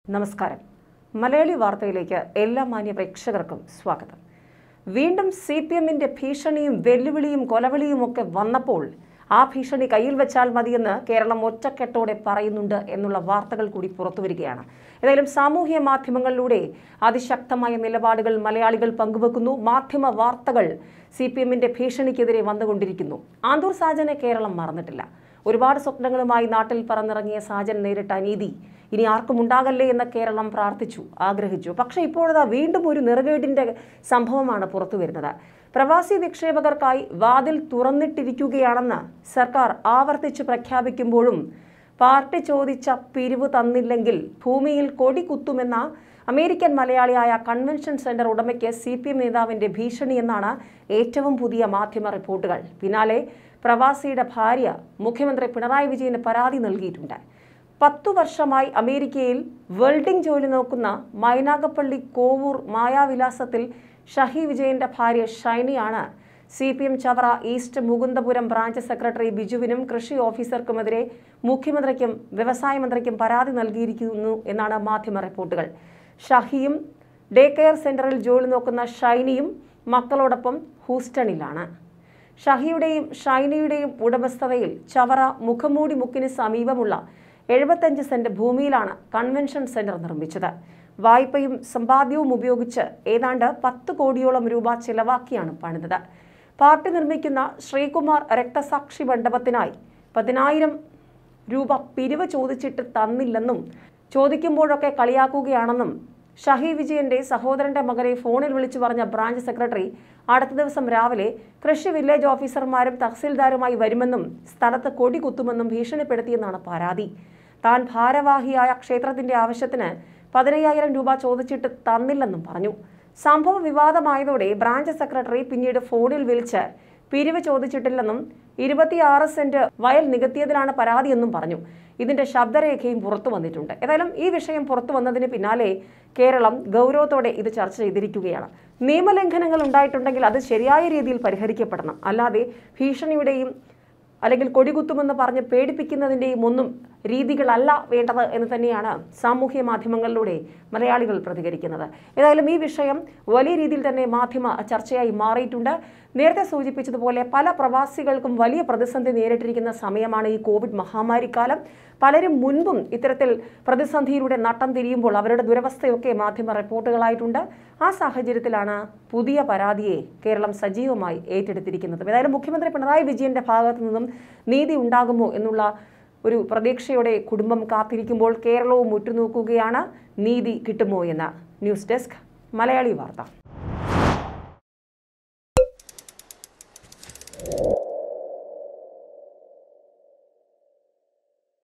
നമസ്കാരം. മലയാളി വാർത്തയിലേക്ക് എല്ലാ മാന്യ പ്രേക്ഷകർക്കും സ്വാഗതം. വീണ്ടും CPMന്റെ ഭീഷണിയും വെല്ലുവിളിയും കൊലവിളിയും ഒക്കെ വന്നപ്പോൾ ആ ഭീഷണി കയ്യിൽ വെച്ചാൽ മതിയെന്ന് കേരളം ഒറ്റക്കെട്ടോടെ പറയുന്നുണ്ട് എന്നുള്ള വാർത്തകൾ കൂടി പുറത്തുവരികയാണ്. ഏതായാലും സാമൂഹ്യ മാധ്യമങ്ങളിലൂടെ അതിശക്തമായ നിലപാടുകൾ മലയാളികൾ പങ്കുവെക്കുന്നു. മാധ്യമ വാർത്തകൾ CPMന്റെ ഭീഷണിക്കെതിരെ വന്നുകൊണ്ടിരിക്കുന്നു. ആന്തൂർ സാജനെ കേരളം മറന്നിട്ടില്ല. ഒരുപാട് സ്വപ്നങ്ങളുമായി നാട്ടിൽ പറന്നിറങ്ങിയ സാജൻ നേരിട്ട അനീതി ഇനി ആർക്കും ഉണ്ടാകല്ലേ എന്ന് കേരളം പ്രാർത്ഥിച്ചു, ആഗ്രഹിച്ചു. പക്ഷേ ഇപ്പോഴതാ വീണ്ടും ഒരു നെറുകേടിന്റെ സംഭവമാണ് പുറത്തു വരുന്നത്. പ്രവാസി നിക്ഷേപകർക്കായി വാതിൽ തുറന്നിട്ടിരിക്കുകയാണെന്ന് സർക്കാർ ആവർത്തിച്ച് പ്രഖ്യാപിക്കുമ്പോഴും പാർട്ടി ചോദിച്ച പിരിവ് തന്നില്ലെങ്കിൽ ഭൂമിയിൽ കൊടി കുത്തുമെന്ന അമേരിക്കൻ മലയാളിയായ കൺവെൻഷൻ സെന്റർ ഉടമയ്ക്ക് CPM നേതാവിന്റെ ഭീഷണി എന്നാണ് ഏറ്റവും പുതിയ മാധ്യമ റിപ്പോർട്ടുകൾ. പിന്നാലെ പ്രവാസിയുടെ ഭാര്യ മുഖ്യമന്ത്രി പിണറായി വിജയന് പരാതി നൽകിയിട്ടുണ്ട്. 10 വർഷമായി അമേരിക്കയിൽ വെൽഡിംഗ് ജോലി നോക്കുന്ന മൈനാഗപ്പള്ളി കോവൂർ മായാവിലാസത്തിൽ ഷഹി വിജയന്റെ ഭാര്യ ഷൈനിയാണ് CPM Chavara east Mukundapuram branch secretary ബിജുവിനും കൃഷി ഓഫീസർക്കുമെതിരെ മുഖ്യമന്ത്രിക്കും വ്യവസായ മന്ത്രിക്കും പരാതി നൽകിയിരിക്കുന്നു എന്നാണ് മാധ്യമ റിപ്പോർട്ടുകൾ. ഷഹിയും ഡേ കെയർ സെന്ററിൽ ജോലി നോക്കുന്ന ഷൈനിയും മക്കളോടൊപ്പം ഹൂസ്റ്റണിലാണ്. ഷഹിയുടെയും ഷൈനിയുടെയും ഉടമസ്ഥതയിൽ ചവറ മുഖമൂടി മുക്കിന് സമീപമുള്ള 75 സെന്റ് ഭൂമിയിലാണ് കൺവെൻഷൻ സെന്റർ നിർമ്മിച്ചത്. വായ്പയും സമ്പാദ്യവും ഉപയോഗിച്ച് ഏതാണ്ട് 10 കോടിയോളം രൂപ ചെലവാക്കിയാണ് പണിതത്. പാർട്ടി നിർമ്മിക്കുന്ന ശ്രീകുമാർ രക്തസാക്ഷി മണ്ഡപത്തിനായി 10,000 രൂപ പിരിവ് ചോദിച്ചിട്ട് തന്നില്ലെന്നും ചോദിക്കുമ്പോഴൊക്കെ കളിയാക്കുകയാണെന്നും ഷഹി വിജയന്റെ സഹോദരന്റെ മകനെ ഫോണിൽ വിളിച്ചു പറഞ്ഞ ബ്രാഞ്ച് സെക്രട്ടറി അടുത്ത ദിവസം രാവിലെ കൃഷി വില്ലേജ് ഓഫീസർമാരും തഹസിൽദാരുമായി വരുമെന്നും സ്ഥലത്ത് കൊടി കുത്തുമെന്നും ഭീഷണിപ്പെടുത്തിയെന്നാണ് പരാതി. താൻ ഭാരവാഹിയായ ക്ഷേത്രത്തിന്റെ ആവശ്യത്തിന് 15,000 രൂപ ചോദിച്ചിട്ട് തന്നില്ലെന്നും പറഞ്ഞു. സംഭവ വിവാദമായതോടെ ബ്രാഞ്ച് സെക്രട്ടറി പിന്നീട് ഫോണിൽ വിളിച്ച് പിരിവ് ചോദിച്ചിട്ടില്ലെന്നും 26 സെന്റ് വയൽ നികത്തിയതിലാണ് പരാതിയെന്നും പറഞ്ഞു. ഇതിന്റെ ശബ്ദരേഖയും പുറത്തു വന്നിട്ടുണ്ട്. ഏതായാലും ഈ വിഷയം പുറത്തു വന്നതിന് പിന്നാലെ കേരളം ഗൗരവത്തോടെ ഇത് ചർച്ച ചെയ്തിരിക്കുകയാണ്. നിയമലംഘനങ്ങൾ ഉണ്ടായിട്ടുണ്ടെങ്കിൽ അത് ശരിയായ രീതിയിൽ പരിഹരിക്കപ്പെടണം. അല്ലാതെ ഭീഷണിയുടെയും അല്ലെങ്കിൽ കൊടികുത്തുമെന്ന് പറഞ്ഞ് പേടിപ്പിക്കുന്നതിൻ്റെയും ഒന്നും രീതികളല്ല വേണ്ടത് എന്ന് തന്നെയാണ് സാമൂഹ്യ മാധ്യമങ്ങളിലൂടെ മലയാളികൾ പ്രതികരിക്കുന്നത്. ഏതായാലും ഈ വിഷയം വലിയ രീതിയിൽ തന്നെ മാധ്യമ ചർച്ചയായി മാറിയിട്ടുണ്ട്. നേരത്തെ സൂചിപ്പിച്ചതുപോലെ പല പ്രവാസികൾക്കും വലിയ പ്രതിസന്ധി നേരിട്ടിരിക്കുന്ന സമയമാണ് ഈ കോവിഡ് മഹാമാരിക്കാലം. പലരും മുൻപും ഇത്തരത്തിൽ പ്രതിസന്ധിയിലൂടെ നട്ടം തിരിയുമ്പോൾ അവരുടെ ദുരവസ്ഥയൊക്കെ മാധ്യമ റിപ്പോർട്ടുകളായിട്ടുണ്ട്. ആ സാഹചര്യത്തിലാണ് പുതിയ പരാതിയെ കേരളം സജീവമായി ഏറ്റെടുത്തിരിക്കുന്നത്. ഏതായാലും മുഖ്യമന്ത്രി പിണറായി വിജയന്റെ ഭാഗത്തു നിന്നും നീതി ഉണ്ടാകുമോ എന്നുള്ള ഒരു പ്രതീക്ഷയോടെ കുടുംബം കാത്തിരിക്കുമ്പോൾ കേരളവും ഉറ്റുനോക്കുകയാണ് നീതി കിട്ടുമോ എന്ന്. ന്യൂസ് ഡെസ്ക് മലയാളി വാർത്ത.